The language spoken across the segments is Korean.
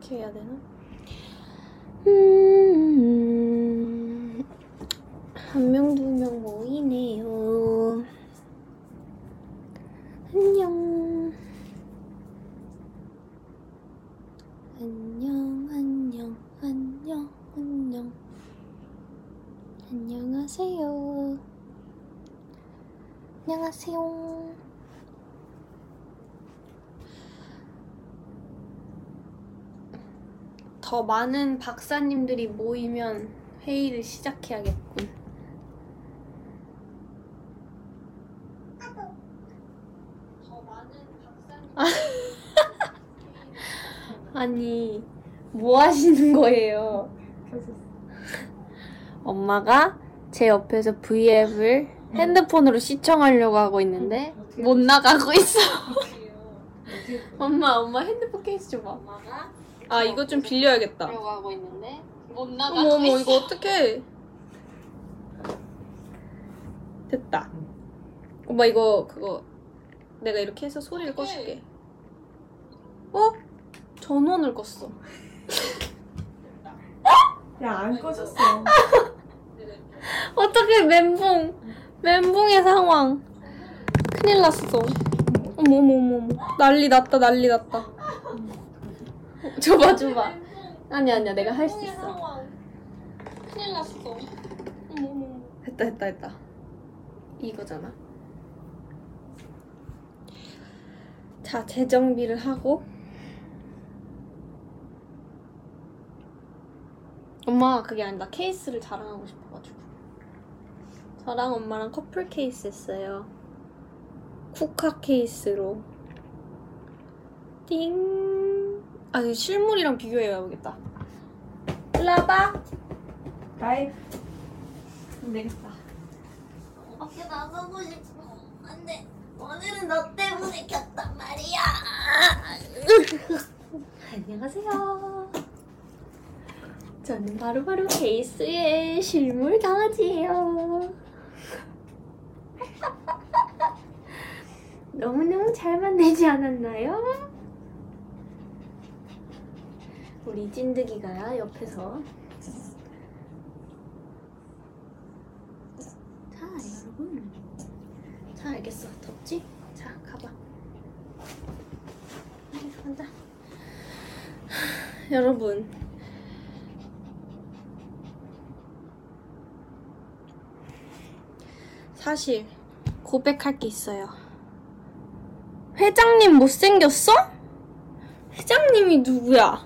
이렇게 해야 되나? 한 명, 두 명 모이네요. 안녕. 안녕, 안녕, 안녕, 안녕. 안녕하세요. 안녕하세요. 더 많은 박사님들이 모이면 회의를 시작해야겠군. 더 많은 박사님. 아니, 뭐 하시는 거예요? 엄마가 제 옆에서 V앱을 핸드폰으로 시청하려고 하고 있는데 못 나가고 있어. 엄마 핸드폰 케이스 줘봐. 아, 이거 좀 빌려야겠다. 하고 있는데 못 나가고 있어. 어머, 이거 어떡해. 됐다. 엄마 이거 그거 내가 이렇게 해서 소리를 꺼줄게. 어? 전원을 껐어. 야, 안 꺼졌어. 어떡해, 멘붕의 상황. 큰일 났어. 어머. 난리 났다. 줘봐. 아니야, 내가 할 수 있어. 큰일 났어. 어머. 됐다. 이거잖아. 자, 재정비를 하고. 엄마가 그게 아니다. 케이스를 자랑하고 싶어가지고. 저랑 엄마랑 커플 케이스 했어요. 쿠카 케이스로. 띵. 아, 이거 실물이랑 비교해야겠다. 일로 와봐. 나이. 안 되겠다. 밖에 나가고 싶어. 안 돼. 오늘은 너 때문에 켰단 말이야. 안녕하세요. 저는 바로 케이스의 실물 강아지예요. 너무너무 잘 만들지 않았나요? 우리 찐득이가 옆에서. 자, 여러분. 자, 알겠어. 덥지? 자, 가봐. 간다. 여러분. 사실 고백할 게 있어요. 회장님 못생겼어? 회장님이 누구야?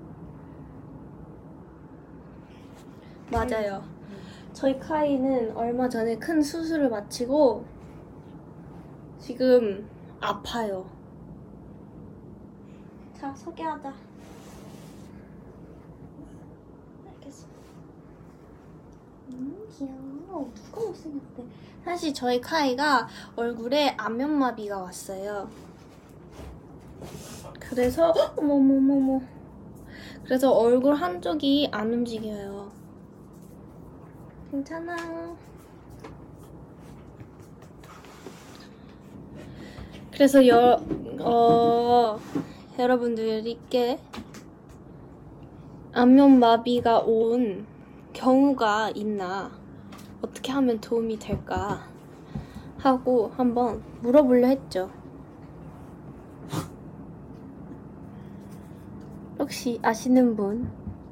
맞아요. 저희 카이는 얼마 전에 큰 수술을 마치고 지금 아파요. 자, 소개하자. 알겠어. 귀여워. 누가 못생겼대? 사실 저희 카이가 얼굴에 안면마비가 왔어요. 그래서 어머머머머. 그래서 얼굴 한쪽이 안 움직여요. 괜찮아. 그래서 여러분들께 안면마비가 온 경우가 있나, 어떻게 하면 도움이 될까 하고 한번 물어보려 했죠. 혹시 아시는 분?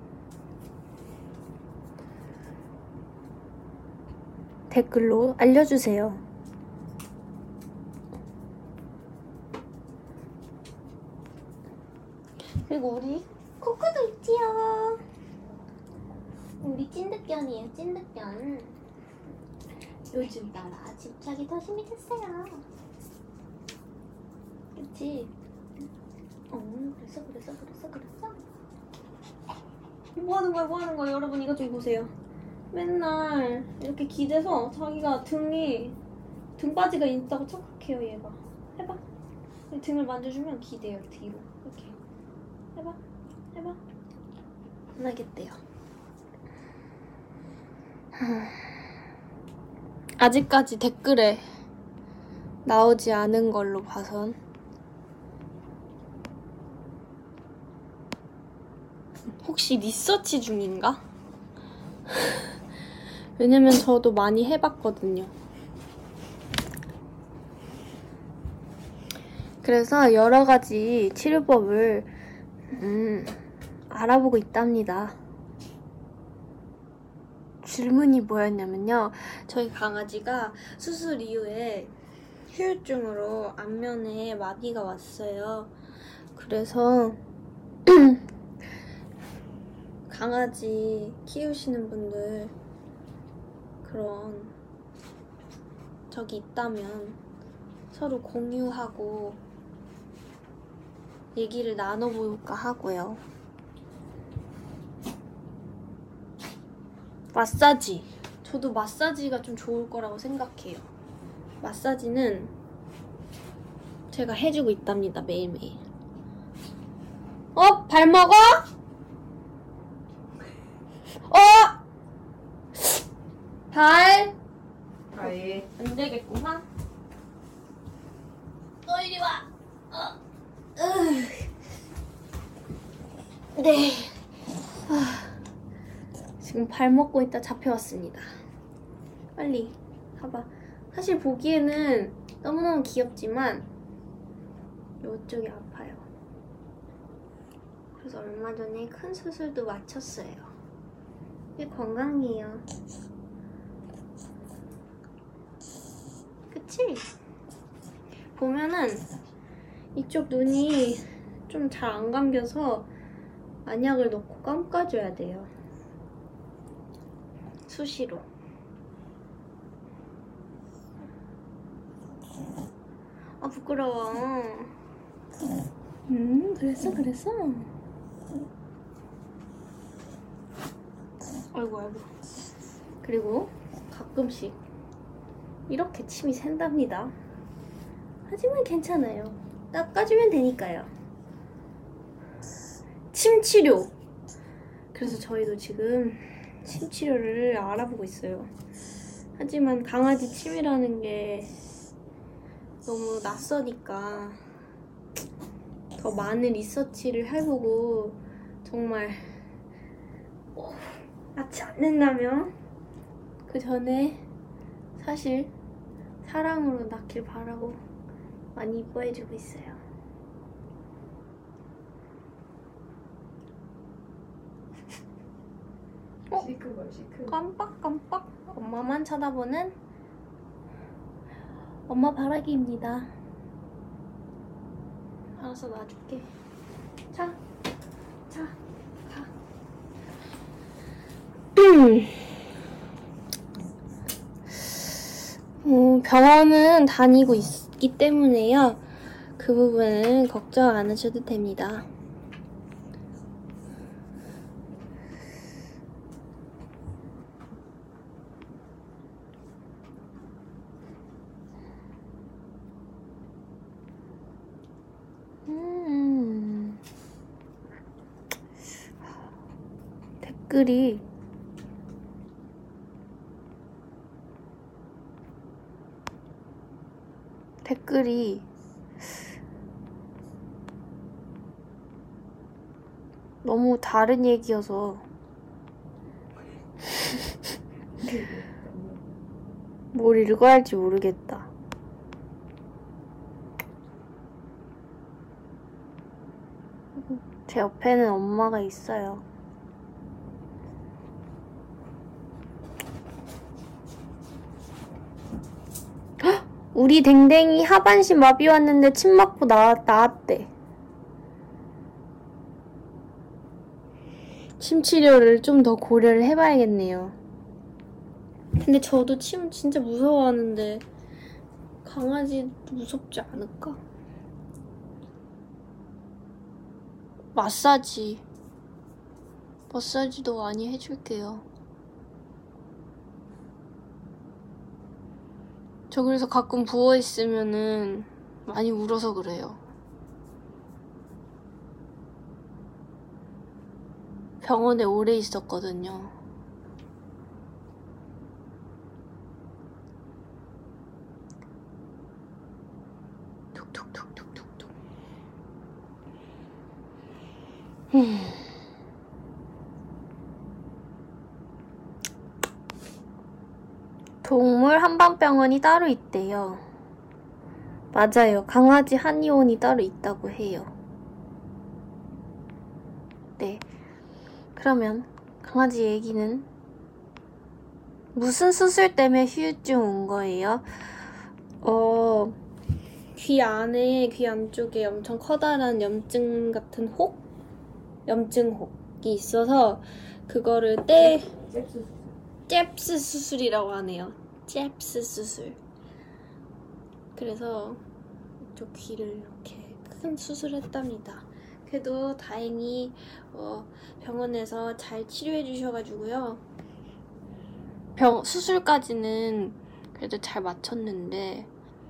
댓글로 알려주세요. 그리고 우리 코코도 있지요. 우리 찐득견이에요, 찐득견. 요즘 따라 집착이 더 심해졌어요. 그치? 그랬어. 뭐 하는 거야, 여러분. 이거 좀 보세요. 맨날 이렇게 기대서 자기가 등바지가 있다고 착각해요, 얘가. 해봐. 등을 만져주면 기대요, 뒤로. 이렇게. 해봐. 안 하겠대요. 아직까지 댓글에 나오지 않은 걸로 봐선 혹시 리서치 중인가? 왜냐면 저도 많이 해봤거든요. 그래서 여러 가지 치료법을 알아보고 있답니다. 질문이 뭐였냐면요. 저희 강아지가 수술 이후에 후유증으로 안면에 마비가 왔어요. 그래서 강아지 키우시는 분들 그런 적이 있다면 서로 공유하고 얘기를 나눠볼까 하고요. 마사지. 저도 마사지가 좀 좋을 거라고 생각해요. 마사지는 제가 해주고 있답니다, 매일매일. 발 먹어? 발? 아예. 안 되겠구만. 너 이리 와. 네. 지금 발 먹고 있다 잡혀왔습니다. 빨리 가봐. 사실 보기에는 너무너무 귀엽지만 이쪽이 아파요. 그래서 얼마 전에 큰 수술도 마쳤어요. 이게 건강이에요. 그치? 보면은 이쪽 눈이 좀 잘 안 감겨서 안약을 넣고 감아줘야 돼요. 수시로. 아 부끄러워. 그랬어. 아이고. 그리고 가끔씩 이렇게 침이 샌답니다. 하지만 괜찮아요. 닦아주면 되니까요. 침 치료. 그래서 저희도 지금 침 치료를 알아보고 있어요. 하지만 강아지 침이라는 게 너무 낯서니까 더 많은 리서치를 해보고 정말 낫지 않는다면 그 전에 사실 사랑으로 낳길 바라고 많이 이뻐해주고 있어요. 시크걸. 깜빡깜빡 엄마만 쳐다보는 엄마 바라기입니다. 알아서 놔줄게. 자, 가. 병원은 다니고 있기 때문에요. 그 부분은 걱정 안 하셔도 됩니다. 댓글이 너무 다른 얘기여서 뭘 읽어야 할지 모르겠다. 제 옆에는 엄마가 있어요. 헉! 우리 댕댕이 하반신 마비 왔는데 침 맞고 나았대. 침 치료를 좀 더 고려를 해봐야겠네요. 근데 저도 침 진짜 무서워하는데 강아지 무섭지 않을까? 마사지도 많이 해줄게요. 저 그래서 가끔 부어있으면은 많이 울어서 그래요. 병원에 오래 있었거든요. 툭툭툭툭툭툭. 동물 한방병원이 따로 있대요. 맞아요. 강아지 한의원이 따로 있다고 해요. 네. 그러면 강아지 얘기는 무슨 수술 때문에 휴유증 온 거예요? 귀 안에, 귀 안쪽에 엄청 커다란 염증 같은 혹? 염증혹이 있어서 그거를 잽스 수술이라고 하네요. 잽스 수술. 그래서 이쪽 귀를 이렇게 큰 수술했답니다. 그래도 다행히 병원에서 잘 치료해 주셔가지고요. 수술까지는 그래도 잘 마쳤는데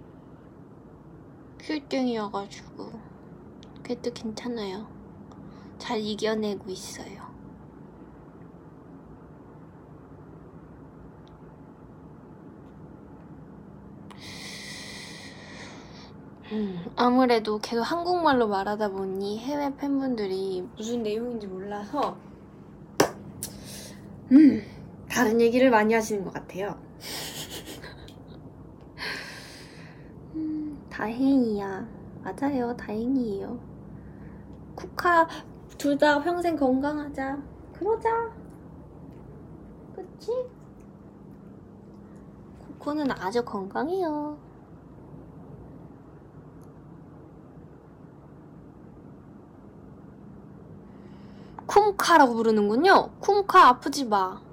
휴유증이어가지고 그래도 괜찮아요. 잘 이겨내고 있어요. 아무래도 계속 한국말로 말하다 보니 해외 팬분들이 무슨 내용인지 몰라서 다른 얘기를 많이 하시는 것 같아요. 다행이야. 맞아요. 다행이에요. 쿠카 둘 다 평생 건강하자. 그러자. 그치? 코코는 아주 건강해요. 쿰카라고 부르는군요. 쿰카 아프지 마.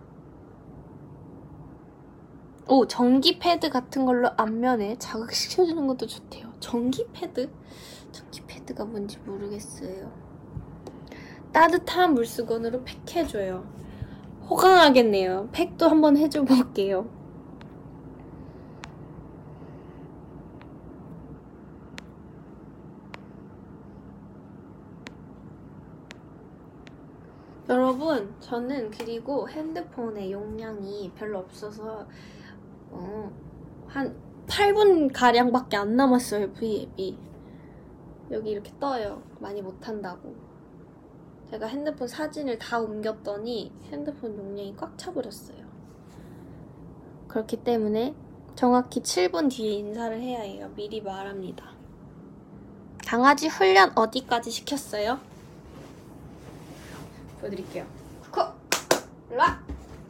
오, 전기 패드 같은 걸로 안면에 자극시켜주는 것도 좋대요. 전기 패드? 전기 패드가 뭔지 모르겠어요. 따뜻한 물수건으로 팩해줘요. 호강하겠네요. 팩도 한번 해줘 볼게요. 여러분, 저는 그리고 핸드폰의 용량이 별로 없어서 한 8분 가량밖에 안 남았어요. V앱이 여기 이렇게 떠요. 많이 못한다고. 제가 핸드폰 사진을 다 옮겼더니 핸드폰 용량이 꽉 차버렸어요. 그렇기 때문에 정확히 7분 뒤에 인사를 해야 해요. 미리 말합니다. 강아지 훈련 어디까지 시켰어요? 보여드릴게요. 코! 일로와!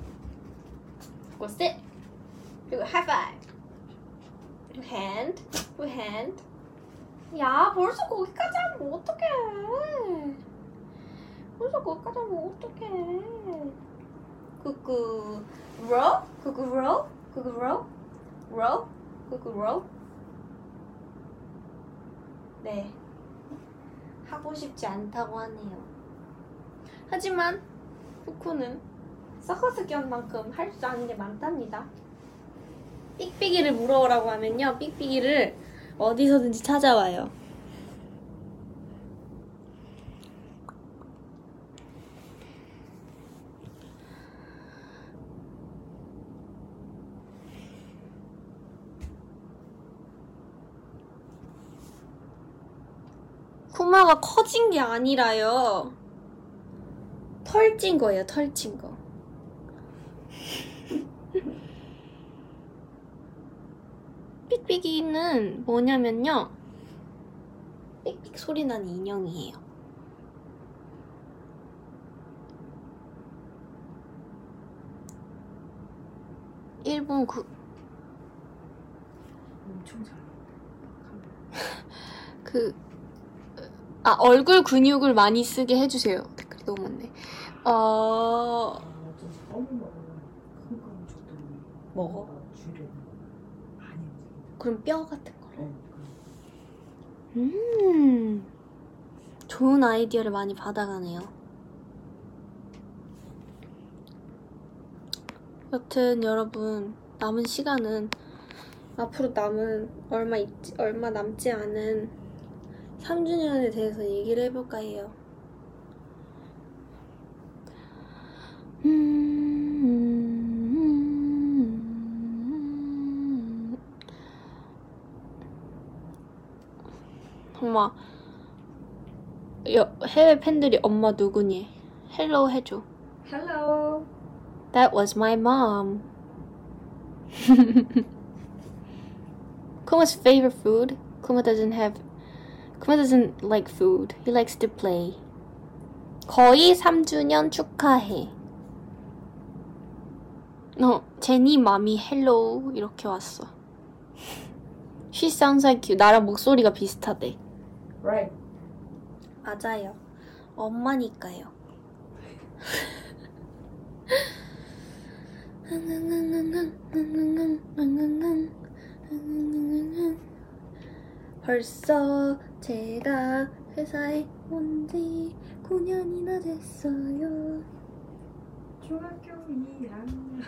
고 sit! 그리고 하이파이브! 그리고 hand! 그리고 hand! 야, 벌써 거기까지 하면 어떡해! 벌써 거기까지 하면 어떡해! 구구 roll! 구구 roll! 구구 roll! roll! 구구 roll! 네, 하고 싶지 않다고 하네요. 하지만 코코는 서커스 기원만큼 할 줄 아는 게 많답니다. 삑삑이를 물어오라고 하면요, 삑삑이를 어디서든지 찾아와요. 쿠마가 커진 게 아니라요. 털찐 거예요, 털찐 거. 삑삑이는 뭐냐면요, 삑삑 소리 나는 인형이에요. 일본 엄청 잘 얼굴 근육을 많이 쓰게 해주세요. 댓글이 너무 많네. 좀 처음 먹어. 먹어? 줄여 많이 움직인다. 그럼 뼈 같은 거를? 좋은 아이디어를 많이 받아가네요. 여튼 여러분, 남은 시간은 앞으로 남은 얼마 남지 않은 3주년에 대해서 얘기를 해볼까 해요. 엄마, 해외 팬들이 엄마 누구니? 헬로우 해줘. Hello. That was my mom. Kuma's favorite food? Kuma doesn't like food. He likes to play. 거의 3주년 축하해. 제니 마미 헬로우 이렇게 왔어. She sounds like you. 나랑 목소리가 비슷하대. Right. 맞아요. 엄마니까요. 벌써 제가 회사에 온 지 9년이나 됐어요. 중학교 2학년.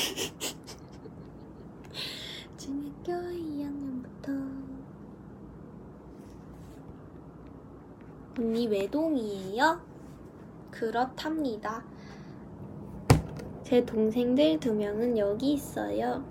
중학교 2학년부터. 언니 외동이에요? 그렇답니다. 제 동생들 2명은 여기 있어요.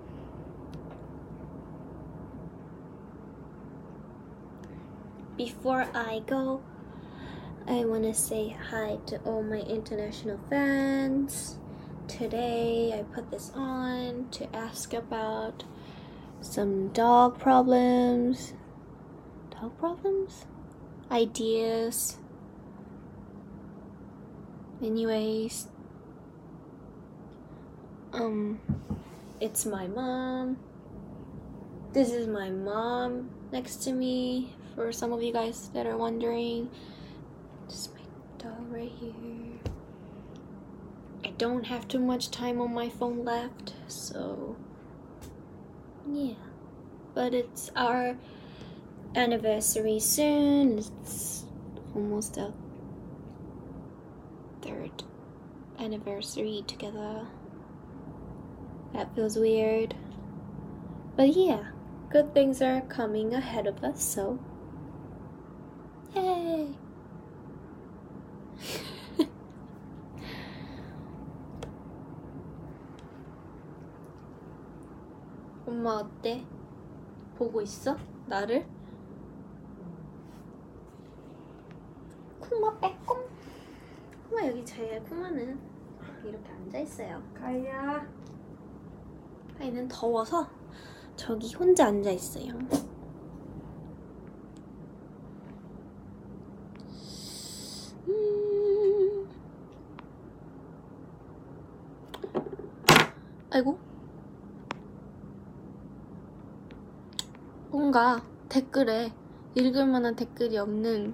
Before I go, I want to say hi to all my international fans. Today I put this on to ask about some dog problems. Dog problems? Ideas. Anyways, it's my mom. This is my mom next to me, for some of you guys that are wondering. This is my dog right here. I don't have too much time on my phone left, so yeah. But it's our anniversary soon. It's almost our 3rd anniversary together. That feels weird. But yeah, good things are coming ahead of us, so yay! 엄마 어때? 보고 있어? 나를? 쿠마 빼꼼. 쿠마 여기 제일 쿠마는 이렇게 앉아있어요. 가야. 아이는 더워서 저기 혼자 앉아있어요. 아이고. 뭔가 댓글에 읽을 만한 댓글이 없는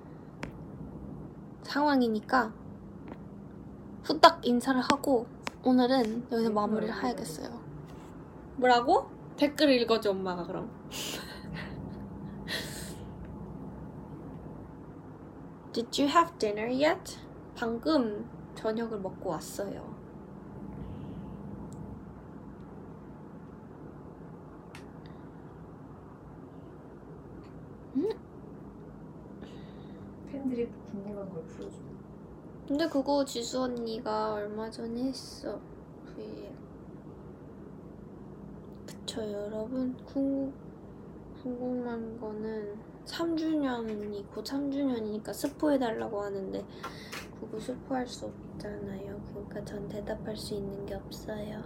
상황이니까 후딱 인사를 하고 오늘은 여기서 마무리를 해야겠어요. 뭐라고? 댓글 읽어줘 엄마가 그럼. Did you have dinner yet? 방금 저녁을 먹고 왔어요. 팬들이 궁금한 걸 풀어줘. 근데 그거 지수 언니가 얼마 전에 했어. V에. 그쵸 여러분. 궁금한 거는 3주년이 곧 3주년이니까 스포해달라고 하는데 그거 스포할 수 없잖아요. 그러니까 전 대답할 수 있는 게 없어요.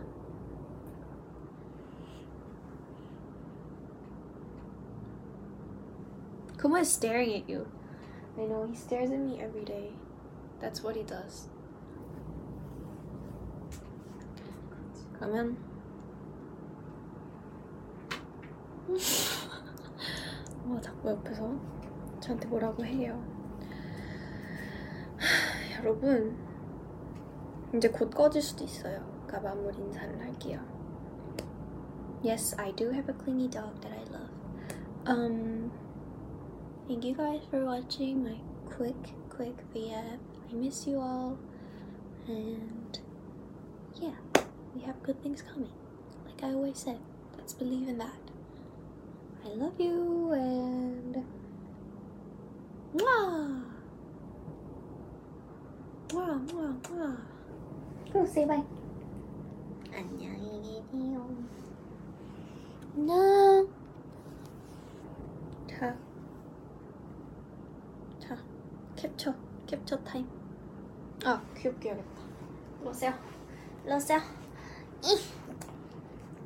Kuma is staring at you. I know, he stares at me every day. That's what he does. 그러면 자꾸 옆에서 저한테 뭐라고 해요. 여러분 이제 곧 꺼질 수도 있어요. 그러니까 마무리 인사를 할게요. Yes, I do have a clingy dog that I love. Thank you guys for watching my quick VF. I miss you all. And yeah, we have good things coming. Like I always said, let's believe in that. I love you and mwah! Mwah, mwah, mwah. Go say bye. 안녕히 계세요. 안녕. 자, 캡처 타임. 아, 귀엽게 해야겠다. 일로 오세요.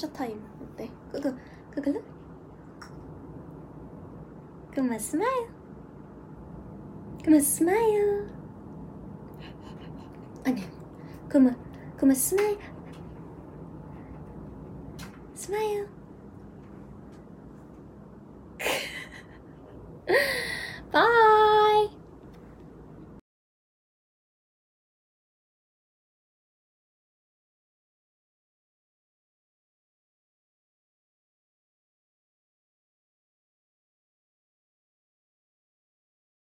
캡처 타임 어때? 그걸로? 그만 스마일. 그만 스마일. 아니 그만 스마일. 스마일.